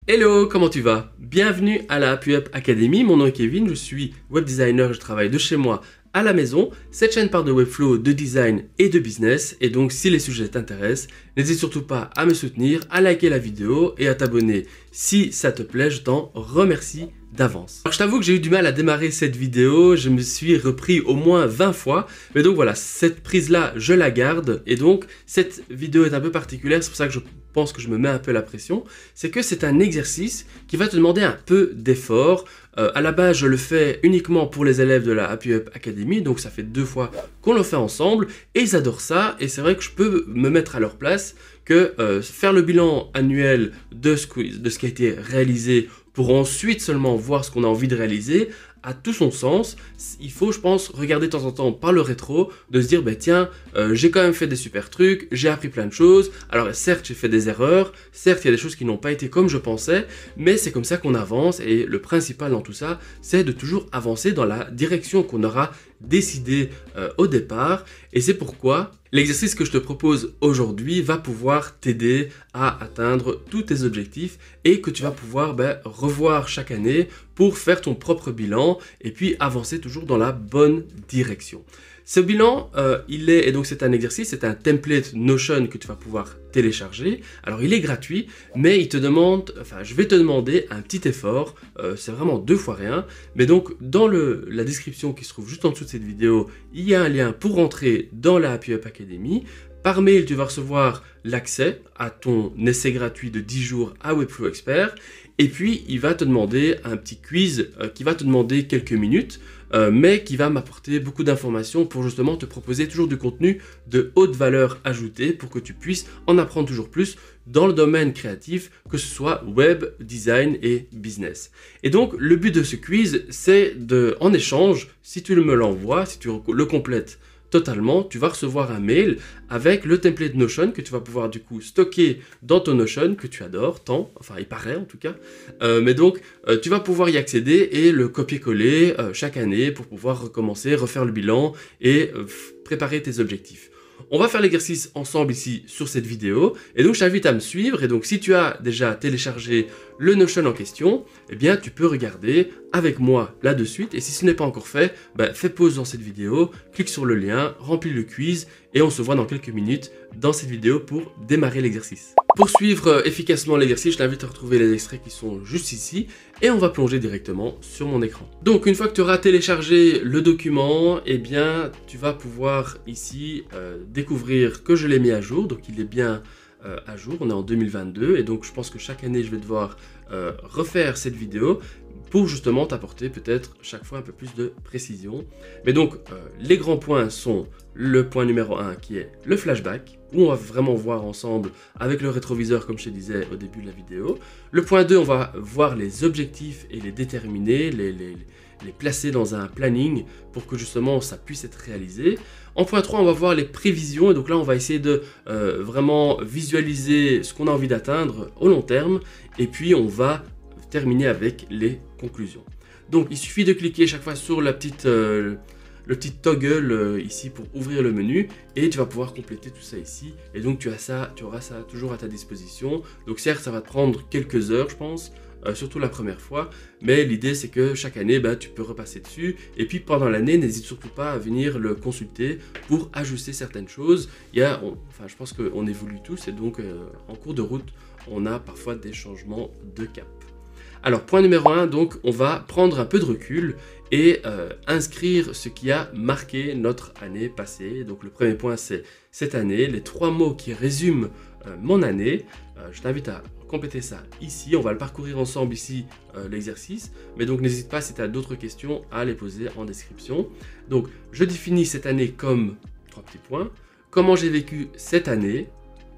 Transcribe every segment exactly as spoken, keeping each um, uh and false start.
Hello, comment tu vas? Bienvenue à la HappyUp Academy, mon nom est Kevin, je suis web designer, je travaille de chez moi à la maison. Cette chaîne parle de Webflow, de design et de business, et donc si les sujets t'intéressent, n'hésite surtout pas à me soutenir, à liker la vidéo et à t'abonner. Si ça te plaît, je t'en remercie d'avance. Alors je t'avoue que j'ai eu du mal à démarrer cette vidéo, je me suis repris au moins vingt fois, mais donc voilà, cette prise là je la garde, et donc cette vidéo est un peu particulière, c'est pour ça que je pense que je me mets un peu la pression, c'est que c'est un exercice qui va te demander un peu d'effort. Euh, à la base je le fais uniquement pour les élèves de la HappyUp Academy, donc ça fait deux fois qu'on le fait ensemble, et ils adorent ça, et c'est vrai que je peux me mettre à leur place, que euh, faire le bilan annuel de ce, de ce qui a été réalisé pour ensuite seulement voir ce qu'on a envie de réaliser, a tout son sens. Il faut, je pense, regarder de temps en temps par le rétro, de se dire, bah, tiens, euh, j'ai quand même fait des super trucs, j'ai appris plein de choses, alors certes j'ai fait des erreurs, certes il y a des choses qui n'ont pas été comme je pensais, mais c'est comme ça qu'on avance, et le principal dans tout ça, c'est de toujours avancer dans la direction qu'on aura décidé euh, au départ, et c'est pourquoi l'exercice que je te propose aujourd'hui va pouvoir t'aider à atteindre tous tes objectifs et que tu vas pouvoir ben, revoir chaque année pour faire ton propre bilan et puis avancer toujours dans la bonne direction. Ce bilan, euh, il est, et donc c'est un exercice, c'est un template Notion que tu vas pouvoir télécharger. Alors il est gratuit, mais il te demande, enfin je vais te demander un petit effort, euh, c'est vraiment deux fois rien. Mais donc dans le, la description qui se trouve juste en dessous de cette vidéo, il y a un lien pour rentrer dans la HappyUp Academy. Par mail, tu vas recevoir l'accès à ton essai gratuit de dix jours à Webflow Expert. Et puis, il va te demander un petit quiz euh, qui va te demander quelques minutes, euh, mais qui va m'apporter beaucoup d'informations pour justement te proposer toujours du contenu de haute valeur ajoutée pour que tu puisses en apprendre toujours plus dans le domaine créatif, que ce soit web, design et business. Et donc, le but de ce quiz, c'est de, en échange, si tu me l'envoies, si tu le complètes totalement, tu vas recevoir un mail avec le template Notion que tu vas pouvoir du coup stocker dans ton Notion que tu adores tant, enfin il paraît en tout cas, euh, mais donc euh, tu vas pouvoir y accéder et le copier-coller euh, chaque année pour pouvoir recommencer, refaire le bilan et euh, préparer tes objectifs. On va faire l'exercice ensemble ici sur cette vidéo, et donc je t'invite à me suivre, et donc si tu as déjà téléchargé le Notion en question, eh bien tu peux regarder avec moi là de suite, et si ce n'est pas encore fait, bah, fais pause dans cette vidéo, clique sur le lien, remplis le quiz, et on se voit dans quelques minutes dans cette vidéo pour démarrer l'exercice. Pour suivre efficacement l'exercice, je t'invite à retrouver les extraits qui sont juste ici, et on va plonger directement sur mon écran. Donc une fois que tu auras téléchargé le document, eh bien tu vas pouvoir ici euh, découvrir que je l'ai mis à jour, donc il est bien euh, à jour, on est en deux mille vingt-deux, et donc je pense que chaque année je vais devoir euh, refaire cette vidéo pour justement t'apporter peut-être chaque fois un peu plus de précision. Mais donc euh, les grands points sont le point numéro un qui est le flashback, où on va vraiment voir ensemble avec le rétroviseur comme je te disais au début de la vidéo. Le point deux, on va voir les objectifs et les déterminer, les, les, les placer dans un planning pour que justement ça puisse être réalisé. En point trois, on va voir les prévisions, et donc là on va essayer de euh, vraiment visualiser ce qu'on a envie d'atteindre au long terme, et puis on va terminer avec les conclusions. Donc il suffit de cliquer chaque fois sur la petite, euh, le petit toggle euh, ici pour ouvrir le menu, et tu vas pouvoir compléter tout ça ici, et donc tu as ça, tu auras ça toujours à ta disposition. Donc certes ça va te prendre quelques heures je pense, euh, surtout la première fois, mais l'idée c'est que chaque année bah, tu peux repasser dessus, et puis pendant l'année n'hésite surtout pas à venir le consulter pour ajuster certaines choses. Il y a, on, enfin je pense qu'on évolue tous, et donc euh, en cours de route on a parfois des changements de cap. Alors point numéro un, donc on va prendre un peu de recul et euh, inscrire ce qui a marqué notre année passée. Donc le premier point c'est cette année, les trois mots qui résument euh, mon année. Euh, je t'invite à compléter ça ici, on va le parcourir ensemble ici euh, l'exercice, mais donc n'hésite pas si tu as d'autres questions à les poser en description. Donc je définis cette année comme trois petits points, comment j'ai vécu cette année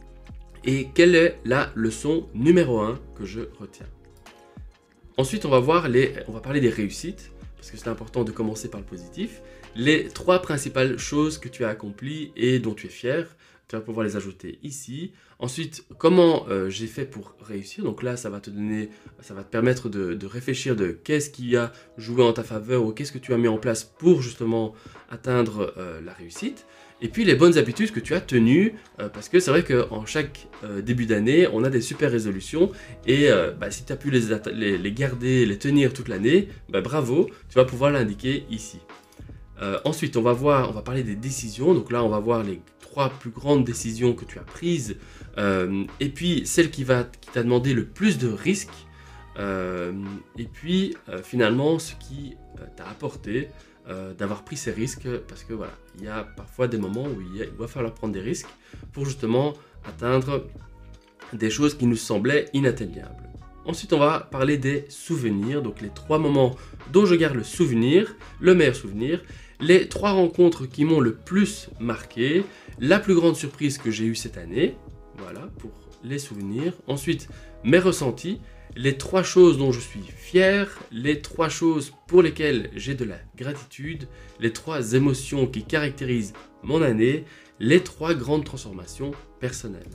et quelle est la leçon numéro un que je retiens. Ensuite, on va voir les, on va parler des réussites, parce que c'est important de commencer par le positif. Les trois principales choses que tu as accomplies et dont tu es fier, tu vas pouvoir les ajouter ici. Ensuite, comment euh, j'ai fait pour réussir. Donc là, ça va te donner, ça va te permettre de, de réfléchir de qu'est-ce qui a joué en ta faveur ou qu'est-ce que tu as mis en place pour justement atteindre euh, la réussite. Et puis les bonnes habitudes que tu as tenues, euh, parce que c'est vrai qu'en chaque euh, début d'année, on a des super résolutions, et euh, bah, si tu as pu les, les, les garder, les tenir toute l'année, bah, bravo, tu vas pouvoir l'indiquer ici. Euh, ensuite, on va voir, on va parler des décisions, donc là on va voir les trois plus grandes décisions que tu as prises, euh, et puis celle qui va qui t'a demandé le plus de risques, euh, et puis euh, finalement ce qui euh, t'a apporté Euh, d'avoir pris ces risques, parce que voilà, il y a parfois des moments où il, y a, il va falloir prendre des risques pour justement atteindre des choses qui nous semblaient inatteignables. Ensuite, on va parler des souvenirs, donc les trois moments dont je garde le souvenir, le meilleur souvenir, les trois rencontres qui m'ont le plus marqué, la plus grande surprise que j'ai eue cette année, voilà, pour les souvenirs. Ensuite, mes ressentis, les trois choses dont je suis fier, les trois choses pour lesquelles j'ai de la gratitude, les trois émotions qui caractérisent mon année, les trois grandes transformations personnelles.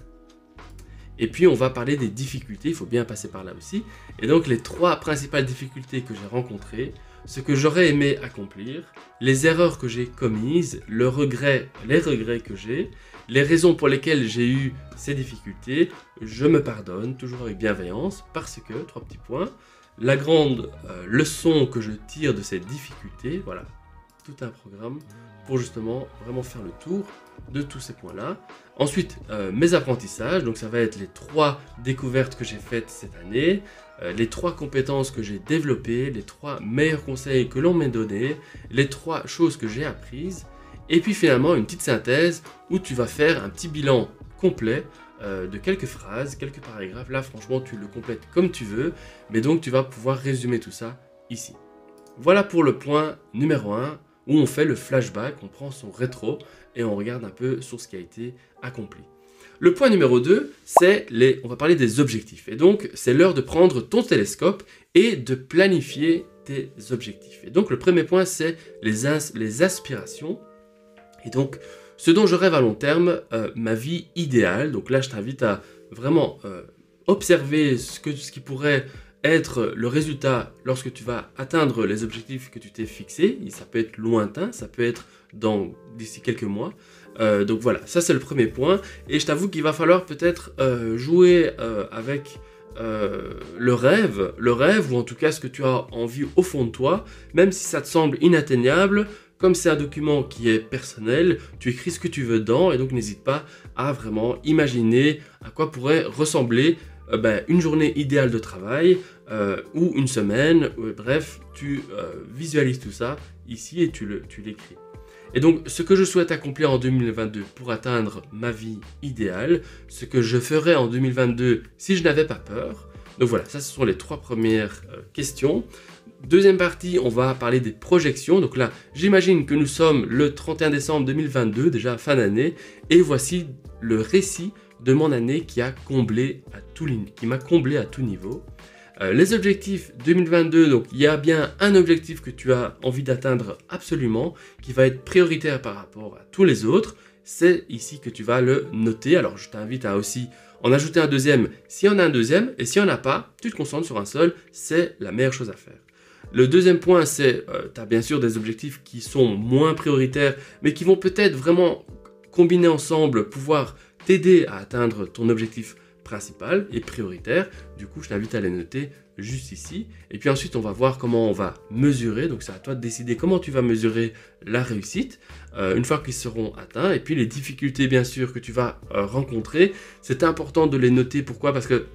Et puis on va parler des difficultés, il faut bien passer par là aussi. Et donc les trois principales difficultés que j'ai rencontrées, ce que j'aurais aimé accomplir, les erreurs que j'ai commises, le regret, les regrets que j'ai, les raisons pour lesquelles j'ai eu ces difficultés, je me pardonne, toujours avec bienveillance, parce que, trois petits points, la grande euh, leçon que je tire de cette difficulté, voilà, tout un programme pour justement vraiment faire le tour de tous ces points-là. Ensuite, euh, mes apprentissages, donc ça va être les trois découvertes que j'ai faites cette année, euh, les trois compétences que j'ai développées, les trois meilleurs conseils que l'on m'a donnés, les trois choses que j'ai apprises, et puis finalement une petite synthèse où tu vas faire un petit bilan complet euh, de quelques phrases, quelques paragraphes. Là franchement tu le complètes comme tu veux, mais donc tu vas pouvoir résumer tout ça ici. Voilà pour le point numéro un, où on fait le flashback, on prend son rétro et on regarde un peu sur ce qui a été accompli. Le point numéro deux, c'est les, on va parler des objectifs. Et donc, c'est l'heure de prendre ton télescope et de planifier tes objectifs. Et donc, le premier point, c'est les, ins, les aspirations. Et donc, ce dont je rêve à long terme, euh, ma vie idéale. Donc là, je t'invite à vraiment euh, observer ce, que, ce qui pourrait être le résultat lorsque tu vas atteindre les objectifs que tu t'es fixés. Et ça peut être lointain, ça peut être dans d'ici quelques mois. Euh, donc voilà, ça c'est le premier point. Et je t'avoue qu'il va falloir peut-être euh, jouer euh, avec euh, le rêve, le rêve ou en tout cas ce que tu as envie au fond de toi, même si ça te semble inatteignable. Comme c'est un document qui est personnel, tu écris ce que tu veux dedans et donc n'hésite pas à vraiment imaginer à quoi pourrait ressembler euh, ben, une journée idéale de travail euh, ou une semaine. Euh, bref, tu euh, visualises tout ça ici et tu, le, tu l'écris. Et donc, ce que je souhaite accomplir en deux mille vingt-deux pour atteindre ma vie idéale, ce que je ferais en deux mille vingt-deux si je n'avais pas peur. Donc voilà, ça ce sont les trois premières euh, questions. Deuxième partie, on va parler des projections. Donc là, j'imagine que nous sommes le trente et un décembre deux mille vingt-deux, déjà fin d'année, et voici le récit de mon année qui a comblé à tout, qui m'a comblé à tout niveau. Euh, les objectifs deux mille vingt-deux, donc il y a bien un objectif que tu as envie d'atteindre absolument, qui va être prioritaire par rapport à tous les autres. C'est ici que tu vas le noter. Alors je t'invite à aussi en ajouter un deuxième s'il y en a un deuxième, et s'il n'y en a pas, tu te concentres sur un seul, c'est la meilleure chose à faire. Le deuxième point, c'est, euh, tu as bien sûr des objectifs qui sont moins prioritaires, mais qui vont peut-être vraiment combiner ensemble, pouvoir t'aider à atteindre ton objectif principal et prioritaire. Du coup, je t'invite à les noter juste ici. Et puis ensuite, on va voir comment on va mesurer. Donc, c'est à toi de décider comment tu vas mesurer la réussite euh, une fois qu'ils seront atteints. Et puis, les difficultés, bien sûr, que tu vas euh, rencontrer. C'est important de les noter. Pourquoi ? Parce que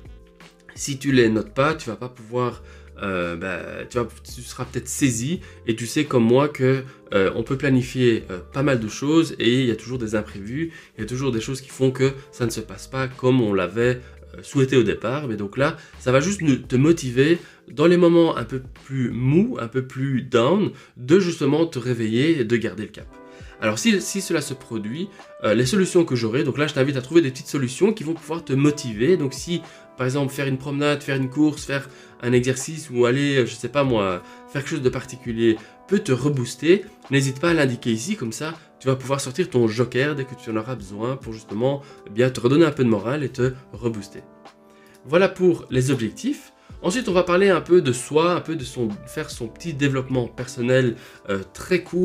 si tu les notes pas, tu vas pas pouvoir... Euh, bah, tu, vas, tu seras peut-être saisi et tu sais comme moi que euh, on peut planifier euh, pas mal de choses et il y a toujours des imprévus, il y a toujours des choses qui font que ça ne se passe pas comme on l'avait euh, souhaité au départ. Mais donc là, ça va juste nous, te motiver dans les moments un peu plus mous, un peu plus down, de justement te réveiller et de garder le cap. Alors si, si cela se produit, euh, les solutions que j'aurai, donc là je t'invite à trouver des petites solutions qui vont pouvoir te motiver. Donc si par exemple faire une promenade, faire une course, faire un exercice ou aller, je sais pas moi, faire quelque chose de particulier peut te rebooster, n'hésite pas à l'indiquer ici, comme ça tu vas pouvoir sortir ton joker dès que tu en auras besoin pour justement eh bien, te redonner un peu de morale et te rebooster. Voilà pour les objectifs. Ensuite, on va parler un peu de soi, un peu de son, faire son petit développement personnel euh, très court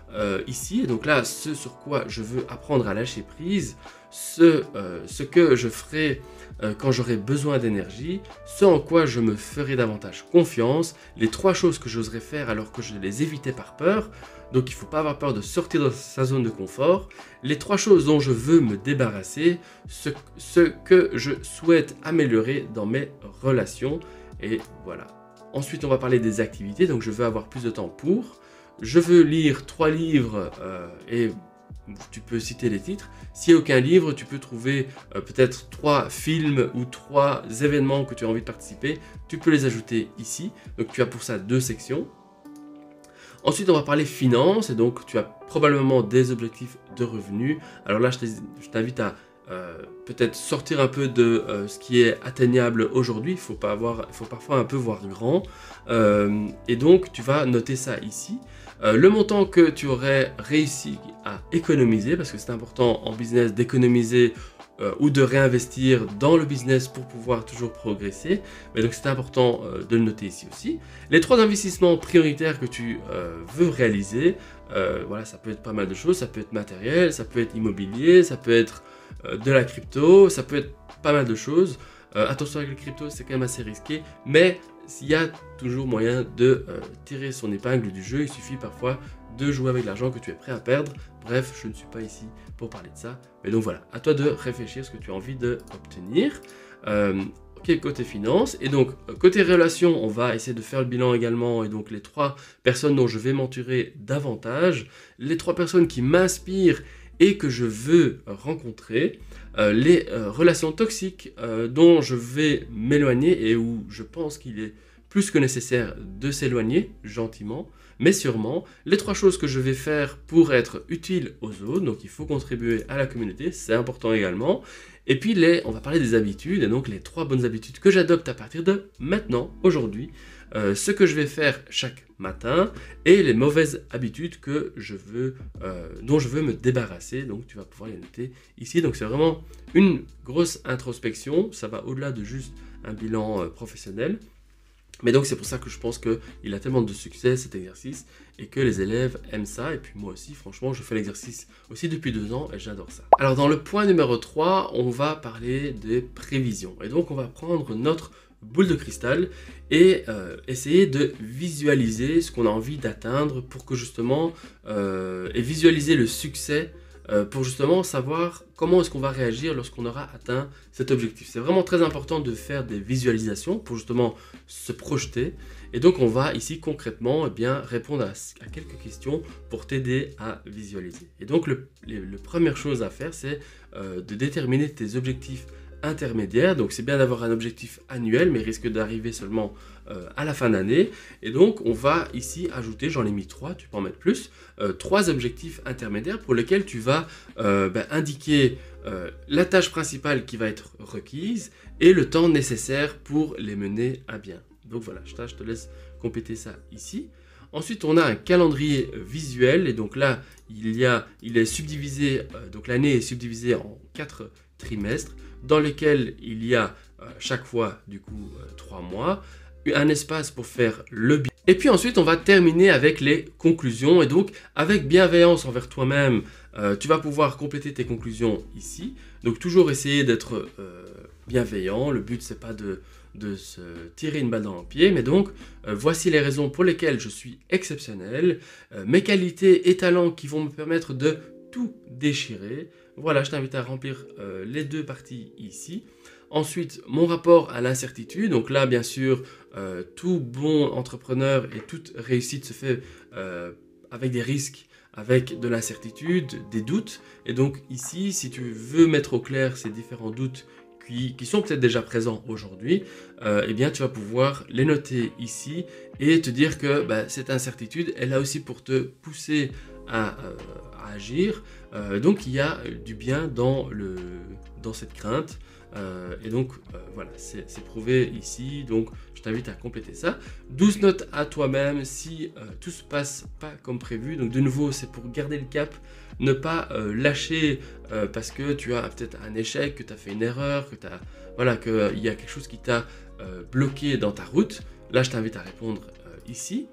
euh, ici. Et donc là, ce sur quoi je veux apprendre à lâcher prise, ce, euh, ce que je ferai euh, quand j'aurai besoin d'énergie, ce en quoi je me ferai davantage confiance, les trois choses que j'oserais faire alors que je les évitais par peur. Donc il ne faut pas avoir peur de sortir de sa zone de confort. Les trois choses dont je veux me débarrasser, ce, ce que je souhaite améliorer dans mes relations. Et voilà. Ensuite, on va parler des activités. Donc je veux avoir plus de temps pour. Je veux lire trois livres euh, et tu peux citer les titres. S'il n'y a aucun livre, tu peux trouver euh, peut-être trois films ou trois événements que tu as envie de participer. Tu peux les ajouter ici. Donc tu as pour ça deux sections. Ensuite, on va parler finances, et donc tu as probablement des objectifs de revenus. Alors là, je t'invite à euh, peut-être sortir un peu de euh, ce qui est atteignable aujourd'hui. Il faut pas avoir, il faut parfois un peu voir grand. Euh, et donc, tu vas noter ça ici. Euh, le montant que tu aurais réussi à économiser, parce que c'est important en business d'économiser Euh, ou de réinvestir dans le business pour pouvoir toujours progresser. Mais donc c'est important euh, de le noter ici aussi. Les trois investissements prioritaires que tu euh, veux réaliser, euh, voilà, ça peut être pas mal de choses, ça peut être matériel, ça peut être immobilier, ça peut être euh, de la crypto, ça peut être pas mal de choses. Euh, attention avec les cryptos, c'est quand même assez risqué, mais il y a toujours moyen de euh, tirer son épingle du jeu. Il suffit parfois de jouer avec l'argent que tu es prêt à perdre. Bref, je ne suis pas ici pour parler de ça. Mais donc voilà, à toi de réfléchir à ce que tu as envie d'obtenir. Euh, ok, côté finance. Et donc, côté relations, on va essayer de faire le bilan également. Et donc, les trois personnes dont je vais m'entourer davantage, les trois personnes qui m'inspirent et que je veux rencontrer, euh, les euh, relations toxiques euh, dont je vais m'éloigner et où je pense qu'il est plus que nécessaire de s'éloigner gentiment, mais sûrement, les trois choses que je vais faire pour être utile aux autres. Donc il faut contribuer à la communauté, c'est important également. Et puis les, on va parler des habitudes, et donc les trois bonnes habitudes que j'adopte à partir de maintenant, aujourd'hui, euh, ce que je vais faire chaque matin, et les mauvaises habitudes que je veux, euh, dont je veux me débarrasser. Donc tu vas pouvoir les noter ici. Donc c'est vraiment une grosse introspection, ça va au-delà de juste un bilan euh, professionnel. Mais donc c'est pour ça que je pense qu'il a tellement de succès cet exercice et que les élèves aiment ça. Et puis moi aussi, franchement, je fais l'exercice aussi depuis deux ans et j'adore ça. Alors dans le point numéro trois, on va parler des prévisions. Et donc on va prendre notre boule de cristal et euh, essayer de visualiser ce qu'on a envie d'atteindre pour que justement, euh, et visualiser le succès Euh, pour justement savoir comment est-ce qu'on va réagir lorsqu'on aura atteint cet objectif. C'est vraiment très important de faire des visualisations pour justement se projeter. Et donc on va ici concrètement eh bien, répondre à, à quelques questions pour t'aider à visualiser. Et donc le, les, la première chose à faire, c'est euh, de déterminer tes objectifs intermédiaire. Donc c'est bien d'avoir un objectif annuel, mais il risque d'arriver seulement euh, à la fin d'année. Et donc on va ici ajouter, j'en ai mis trois, tu peux en mettre plus, euh, trois objectifs intermédiaires pour lesquels tu vas euh, ben, indiquer euh, la tâche principale qui va être requise et le temps nécessaire pour les mener à bien. Donc voilà, je te laisse compléter ça ici. Ensuite, on a un calendrier visuel et donc là, il y a, il est subdivisé, euh, donc l'année est subdivisée en quatre trimestres dans lesquels il y a euh, chaque fois du coup euh, trois mois, un espace pour faire le bilan. Et puis ensuite, on va terminer avec les conclusions et donc avec bienveillance envers toi-même, euh, tu vas pouvoir compléter tes conclusions ici. Donc toujours essayer d'être euh, bienveillant. Le but c'est pas de de se tirer une balle dans le pied, mais donc euh, voici les raisons pour lesquelles je suis exceptionnel, euh, mes qualités et talents qui vont me permettre de tout déchirer. Voilà, je t'invite à remplir euh, les deux parties ici. Ensuite, mon rapport à l'incertitude. Donc là, bien sûr, euh, tout bon entrepreneur et toute réussite se fait euh, avec des risques, avec de l'incertitude, des doutes. Et donc ici, si tu veux mettre au clair ces différents doutes qui, qui sont peut-être déjà présents aujourd'hui, euh, eh bien tu vas pouvoir les noter ici et te dire que bah, cette incertitude est là aussi pour te pousser à, euh, à agir. Euh, donc il y a du bien dans, le, dans cette crainte. Euh, et donc euh, voilà, c'est prouvé ici, donc je t'invite à compléter ça. douze notes à toi-même si euh, tout se passe pas comme prévu. Donc de nouveau, c'est pour garder le cap, ne pas euh, lâcher euh, parce que tu as peut-être un échec, que tu as fait une erreur, que tu as, voilà, qu'il euh, y a quelque chose qui t'a euh, bloqué dans ta route. Là, je t'invite à répondre euh, ici.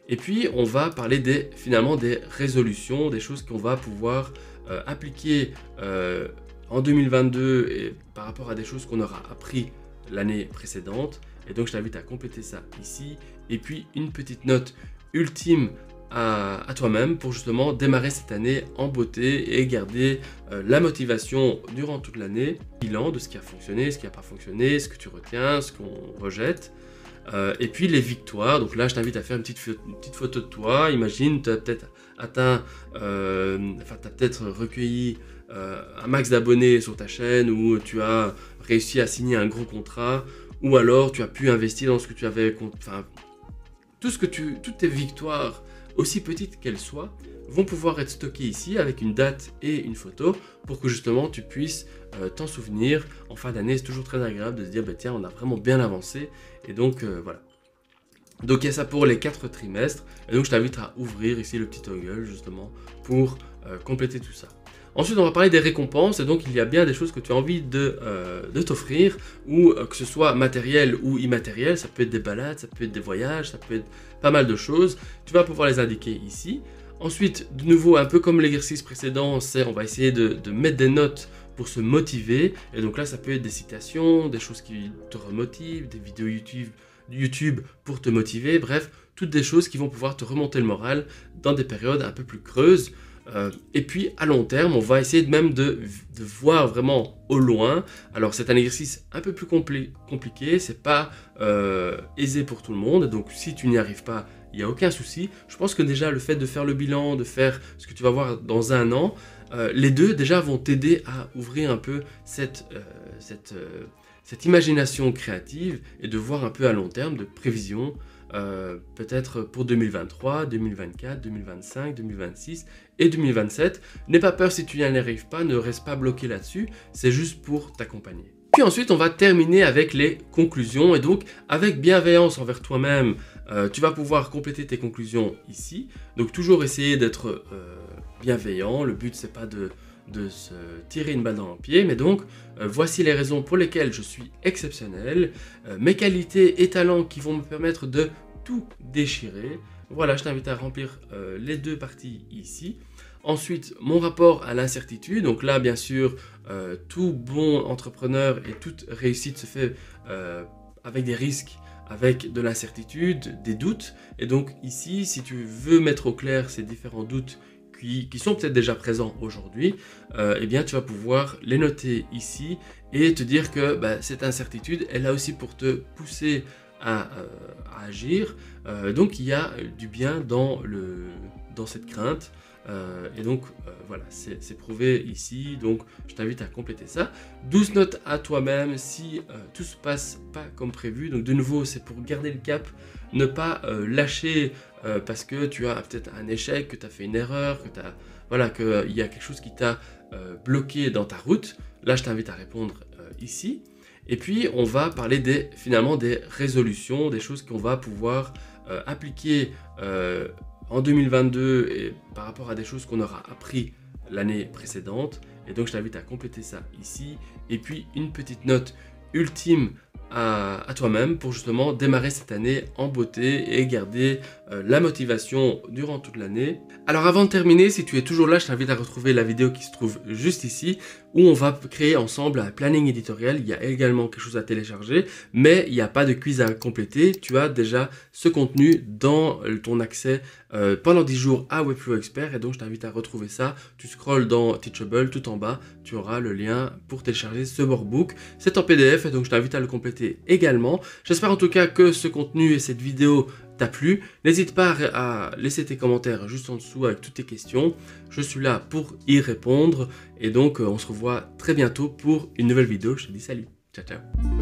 Et puis on va parler des, finalement des résolutions, des choses qu'on va pouvoir euh, appliquer euh, en deux mille vingt-deux et par rapport à des choses qu'on aura appris l'année précédente. Et donc je t'invite à compléter ça ici. Et puis une petite note ultime à, à toi-même pour justement démarrer cette année en beauté et garder euh, la motivation durant toute l'année. Bilan de ce qui a fonctionné, ce qui n'a pas fonctionné, ce que tu retiens, ce qu'on rejette. Euh, et puis les victoires. Donc là je t'invite à faire une petite, une petite photo de toi. Imagine, tu as peut-être atteint, euh, enfin tu as peut-être recueilli euh, un max d'abonnés sur ta chaîne, ou tu as réussi à signer un gros contrat, ou alors tu as pu investir dans ce que tu avais, enfin tout ce que tu, toutes tes victoires, aussi petites qu'elles soient, vont pouvoir être stockées ici avec une date et une photo pour que justement tu puisses euh, t'en souvenir. En fin d'année, c'est toujours très agréable de se dire bah, tiens, on a vraiment bien avancé. Et donc euh, voilà. Donc il y a ça pour les quatre trimestres. Et donc je t'invite à ouvrir ici le petit toggle justement pour euh, compléter tout ça. Ensuite, on va parler des récompenses, et donc il y a bien des choses que tu as envie de, euh, de t'offrir, ou euh, que ce soit matériel ou immatériel. Ça peut être des balades, ça peut être des voyages, ça peut être pas mal de choses. Tu vas pouvoir les indiquer ici. Ensuite, de nouveau, un peu comme l'exercice précédent, c'est on va essayer de, de mettre des notes pour se motiver. Et donc là, ça peut être des citations, des choses qui te remotivent, des vidéos YouTube, YouTube pour te motiver. Bref, toutes des choses qui vont pouvoir te remonter le moral dans des périodes un peu plus creuses. Euh, et puis à long terme, on va essayer de même de, de voir vraiment au loin. Alors c'est un exercice un peu plus compli compliqué, c'est pas euh, aisé pour tout le monde. Donc si tu n'y arrives pas, il n'y a aucun souci. Je pense que déjà le fait de faire le bilan, de faire ce que tu vas voir dans un an, euh, les deux déjà vont t'aider à ouvrir un peu cette, euh, cette, euh, cette imagination créative et de voir un peu à long terme, de prévision. Euh, peut-être pour deux mille vingt-trois, deux mille vingt-quatre, deux mille vingt-cinq, deux mille vingt-six et deux mille vingt-sept. N'aie pas peur si tu n'y arrives pas, ne reste pas bloqué là-dessus, c'est juste pour t'accompagner. Puis ensuite, on va terminer avec les conclusions, et donc avec bienveillance envers toi-même, euh, tu vas pouvoir compléter tes conclusions ici. Donc toujours essayer d'être euh, bienveillant, le but c'est pas de... de se tirer une balle dans le pied, mais donc euh, voici les raisons pour lesquelles je suis exceptionnel, euh, mes qualités et talents qui vont me permettre de tout déchirer. Voilà, je t'invite à remplir euh, les deux parties ici. Ensuite, mon rapport à l'incertitude. Donc là, bien sûr, euh, tout bon entrepreneur et toute réussite se fait euh, avec des risques, avec de l'incertitude, des doutes. Et donc ici, si tu veux mettre au clair ces différents doutes Qui, qui sont peut-être déjà présents aujourd'hui, euh, eh bien tu vas pouvoir les noter ici et te dire que bah, cette incertitude est là aussi pour te pousser à, euh, à agir. Euh, donc il y a du bien dans, le, dans cette crainte. Euh, et donc euh, voilà, c'est prouvé ici, donc je t'invite à compléter ça. douze notes à toi-même si euh, tout se passe pas comme prévu. Donc de nouveau, c'est pour garder le cap, ne pas euh, lâcher euh, parce que tu as peut-être un échec, que tu as fait une erreur, que tu as, voilà, qu'il euh, y a quelque chose qui t'a euh, bloqué dans ta route. Là, je t'invite à répondre euh, ici. Et puis, on va parler des, finalement des résolutions, des choses qu'on va pouvoir euh, appliquer euh, en deux mille vingt-deux et par rapport à des choses qu'on aura appris l'année précédente. Et donc je t'invite à compléter ça ici. Et puis une petite note ultime à, à toi-même pour justement démarrer cette année en beauté et garder euh, la motivation durant toute l'année. Alors avant de terminer, si tu es toujours là, je t'invite à retrouver la vidéo qui se trouve juste ici où on va créer ensemble un planning éditorial. Il y a également quelque chose à télécharger, mais il n'y a pas de quiz à compléter. Tu as déjà ce contenu dans ton accès euh, pendant dix jours à Webflow Expert, et donc je t'invite à retrouver ça. Tu scrolles dans Teachable, tout en bas, tu auras le lien pour télécharger ce workbook. C'est en P D F, et donc je t'invite à le compléter également. J'espère en tout cas que ce contenu et cette vidéo t'a plu. N'hésite pas à laisser tes commentaires juste en dessous avec toutes tes questions. Je suis là pour y répondre, et donc on se revoit très bientôt pour une nouvelle vidéo. Je te dis salut, ciao ciao.